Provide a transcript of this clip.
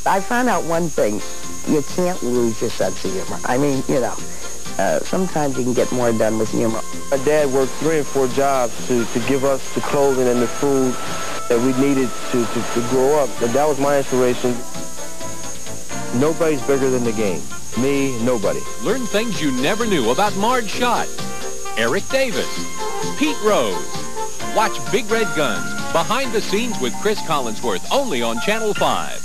I found out one thing. You can't lose your sense of humor. I mean, you know, sometimes you can get more done with humor. My dad worked 3 and 4 jobs to give us the clothing and the food that we needed to grow up. And that was my inspiration. Nobody's bigger than the game. Me, nobody. Learn things you never knew about Marge Schott, Eric Davis, Pete Rose. Watch Big Red Guns, Behind the Scenes with Cris Collinsworth, only on Channel 5.